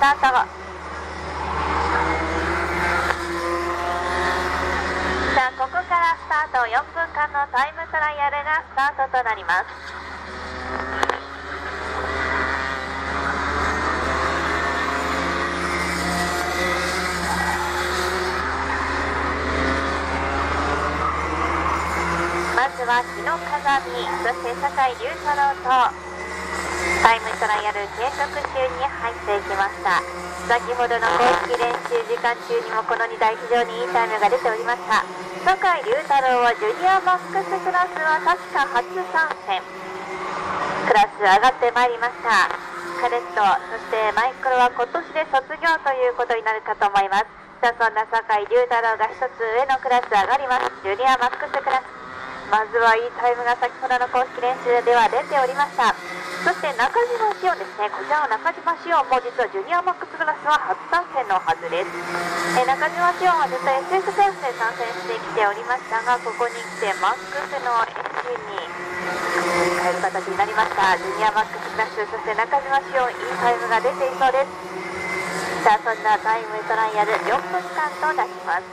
タート。さあここからスタート、4分間のタイムトライアルがスタートとなります。まずは日野風見、そして酒井龍太郎とタイムトライアル計測中に入っていきました。先ほどの公式練習時間中にもこの2台非常にいいタイムが出ておりました。酒井龍太郎はジュニアマックスクラスは確か初参戦、クラス上がってまいりました。カデット、そしてマイクロは今年で卒業ということになるかと思います。さあそんな酒井龍太郎が一つ上のクラス上がります。ジュニアマックスクラス、まずはいいタイムが先ほどの公式練習では出ておりました。そして中島紫音ですね、こちらの中島紫音も実はジュニアマックスクラスは初参戦のはずです。中島紫音はずっと SS クラスで参戦してきておりましたが、ここに来てマックスのエンジンに変える形になりました。ジュニアマックスクラス、そして中島紫音いいタイムが出ていそうです。さあそんなタイムトライアル4分間となります。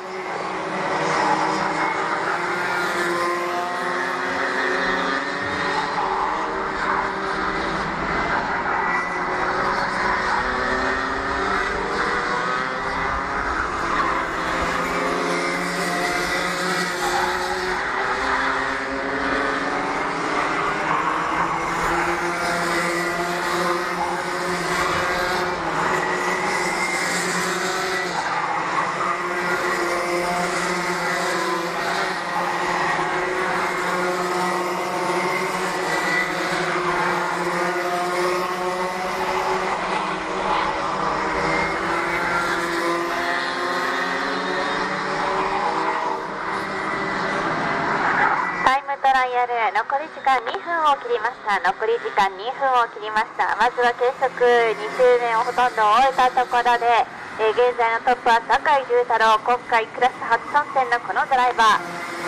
残り時間2分を切りました。残り時間2分を切りました。まずは計測2周目をほとんど終えたところで、現在のトップは酒井龍太郎、今回クラス初参戦のこのドライバー、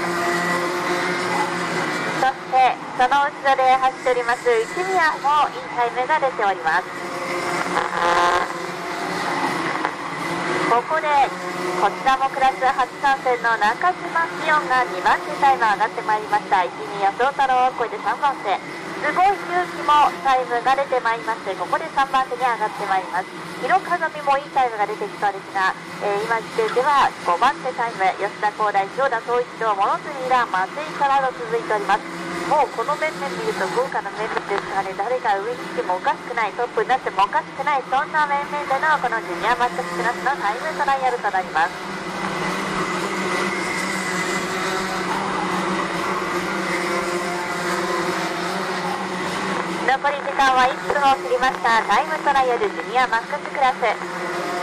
そしてその後ろで走っております一宮もいいタイムが出ております。ここでこちらもクラス初参戦の中島紫音が2番手タイム上がってまいりました。一宮宗太郎を超えて3番手、すごい勇気もタイムが出てまいりまして、ここで3番手に上がってまいります。日野風見もいいタイムが出てきそうですが、今時点では5番手タイム、吉田光大、塩田総一郎、物杉ら松井からと続いております。もうこの面々見ると豪華な面々ですからね、誰が上に来てもおかしくない、トップになってもおかしくない、そんな面々でのこのジュニアマックスクラスのタイムトライアルとなります。残り時間は1分を切りました。タイムトライアルジュニアマックスクラス、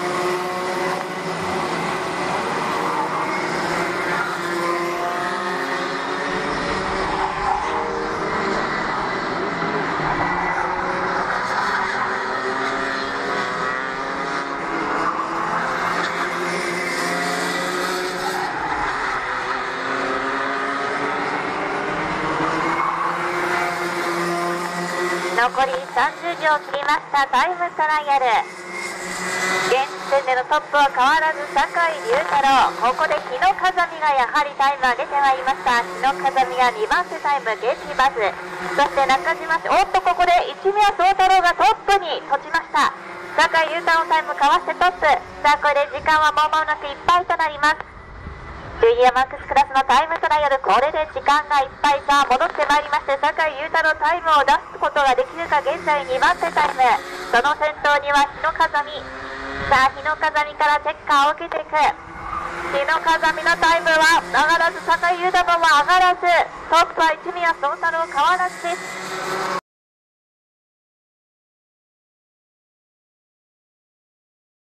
残り30秒切りました。タイムトライアル、現時点でのトップは変わらず酒井龍太郎、ここで日野風見がやはりタイムが出てまいりました。日野風見が2番手タイム、ゲーティバズ、そして中島氏、おっとここで一宮宗太郎がトップに立ちました。酒井龍太郎のタイムかわしてトップ。さあこれで時間はもう間もなくいっぱいとなります。ジュニアマックスクラスのタイムトライアル、これで時間がいっぱい。さあ戻ってまいりまして、酒井龍太郎タイムを出すことができるか。現在2番手タイム、その先頭には日野風見。さあ日野風見からチェッカーを受けていく。日野風見のタイムは上がらず、酒井龍太郎は上がらず、トップは一宮宗太郎変わらずです。